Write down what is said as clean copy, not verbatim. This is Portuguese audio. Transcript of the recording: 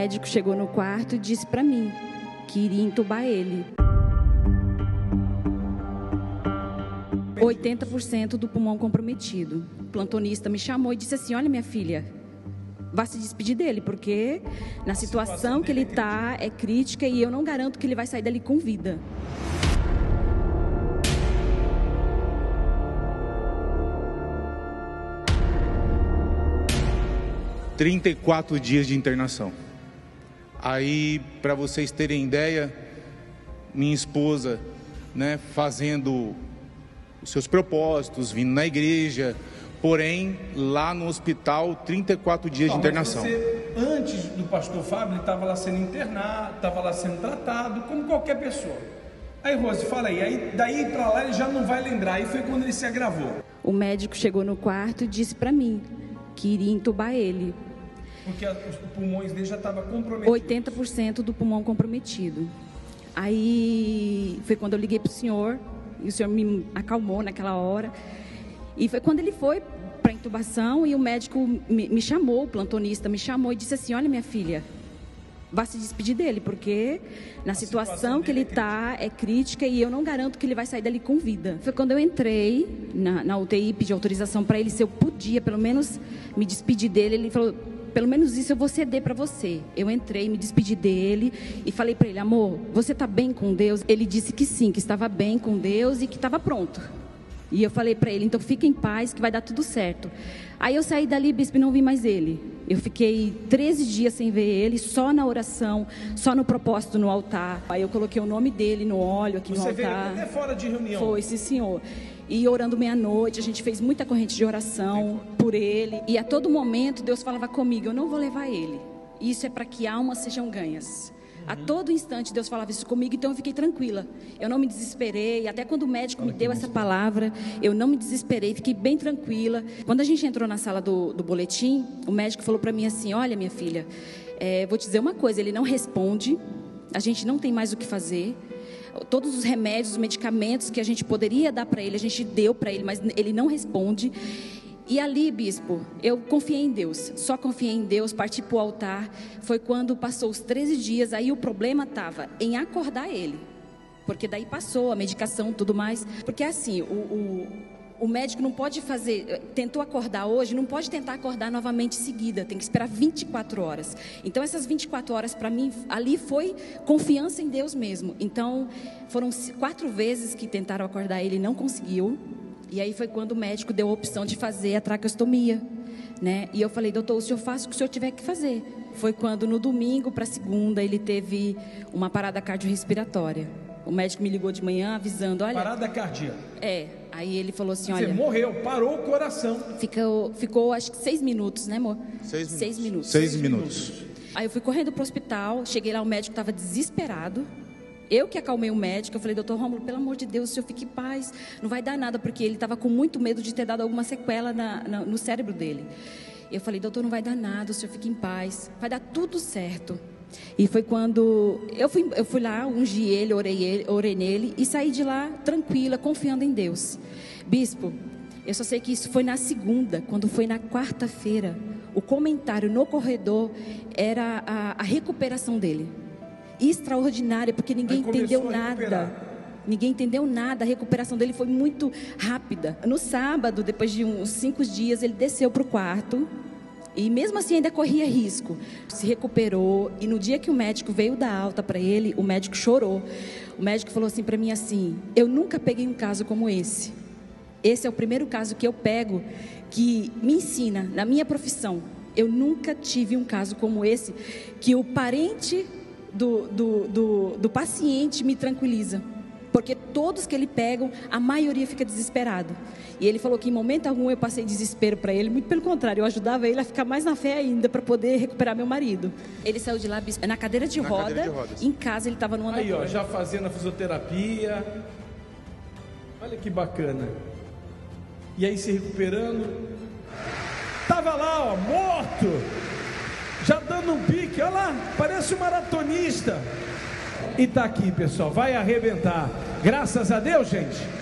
médico chegou no quarto e disse para mim que iria entubar ele. 80% do pulmão comprometido. O plantonista me chamou e disse assim: olha, minha filha, vá se despedir dele, porque na situação que ele está é crítica e eu não garanto que ele vai sair dali com vida. – 34 dias de internação. Aí, para vocês terem ideia, minha esposa, fazendo os seus propósitos, vindo na igreja, porém, lá no hospital, 34 dias de internação. Você, antes do pastor Fábio, ele estava lá sendo internado, estava lá sendo tratado, como qualquer pessoa. Aí, Rose, fala aí daí para lá ele já não vai lembrar, aí foi quando ele se agravou. O médico chegou no quarto e disse para mim que iria entubar ele. Porque os pulmões dele já estavam comprometidos. 80% do pulmão comprometido. Aí foi quando eu liguei para o senhor, e o senhor me acalmou naquela hora. E foi quando ele foi para a intubação e o médico me chamou, o plantonista me chamou e disse assim: olha, minha filha, vá se despedir dele, porque na situação que ele está é crítica e eu não garanto que ele vai sair dali com vida. Foi quando eu entrei na UTI, pedi autorização para ele, se eu podia pelo menos me despedir dele. Ele falou: pelo menos isso eu vou ceder para você. Eu entrei, me despedi dele e falei para ele: amor, você está bem com Deus? Ele disse que sim, que estava bem com Deus e que estava pronto. E eu falei para ele: então fica em paz que vai dar tudo certo. Aí eu saí dali, bispo, e não vi mais ele. Eu fiquei 13 dias sem ver ele, só na oração, só no propósito no altar. Aí eu coloquei o nome dele no óleo aqui no altar. Você veio até fora de reunião? Foi, sim, senhor. E orando meia-noite, a gente fez muita corrente de oração por ele. E a todo momento Deus falava comigo: eu não vou levar ele. Isso é para que almas sejam ganhas. A todo instante Deus falava isso comigo, então eu fiquei tranquila. Eu não me desesperei, até quando o médico me deu essa palavra, eu não me desesperei, fiquei bem tranquila. Quando a gente entrou na sala do boletim, o médico falou para mim assim: olha, minha filha, vou te dizer uma coisa, ele não responde, a gente não tem mais o que fazer. Todos os remédios, os medicamentos que a gente poderia dar para ele, a gente deu para ele, mas ele não responde. E ali, bispo, eu confiei em Deus, só confiei em Deus, parti para o altar. Foi quando passou os 13 dias, aí o problema estava em acordar ele. Porque daí passou a medicação e tudo mais. Porque assim, o médico não pode fazer, tentou acordar hoje, não pode tentar acordar novamente em seguida, tem que esperar 24 horas. Então essas 24 horas para mim, ali foi confiança em Deus mesmo. Então foram 4 vezes que tentaram acordar ele e não conseguiu. E aí foi quando o médico deu a opção de fazer a traqueostomia, E eu falei: doutor, o senhor faz o que o senhor tiver que fazer. Foi quando no domingo para segunda ele teve uma parada cardiorrespiratória. O médico me ligou de manhã avisando: olha... Parada cardíaca. Aí ele falou assim: olha... Você morreu, parou o coração. Ficou acho que 6 minutos, né, amor? 6 minutos. 6 minutos. Aí eu fui correndo para o hospital, cheguei lá, o médico estava desesperado. Eu que acalmei o médico, eu falei: doutor Rômulo, pelo amor de Deus, o senhor fique em paz, não vai dar nada, porque ele estava com muito medo de ter dado alguma sequela no cérebro dele. Eu falei: doutor, não vai dar nada, o senhor fique em paz, vai dar tudo certo. E foi quando eu fui lá, ungi ele, orei nele e saí de lá tranquila, confiando em Deus. Bispo, eu só sei que isso foi na segunda. Quando foi na quarta-feira, o comentário no corredor era a recuperação dele. Extraordinária, porque ninguém entendeu nada. Ninguém entendeu nada, a recuperação dele foi muito rápida. No sábado, depois de uns 5 dias, ele desceu para o quarto e mesmo assim ainda corria risco. Se recuperou e no dia que o médico veio dar alta para ele, o médico chorou. O médico falou assim para mim assim: eu nunca peguei um caso como esse. Esse é o primeiro caso que eu pego que me ensina na minha profissão. Eu nunca tive um caso como esse que o parente do paciente me tranquiliza, porque todos que ele pegam, a maioria fica desesperado. E ele falou que em momento algum eu passei desespero para ele, muito pelo contrário, eu ajudava ele a ficar mais na fé ainda para poder recuperar meu marido. Ele saiu de lá na cadeira de rodas. Em casa ele estava no andador. Aí, ó, já fazendo a fisioterapia. Olha que bacana. E aí se recuperando. Tava lá, ó, morto. Já dando um pique, olha lá, parece um maratonista. E tá aqui, pessoal, vai arrebentar. Graças a Deus, gente.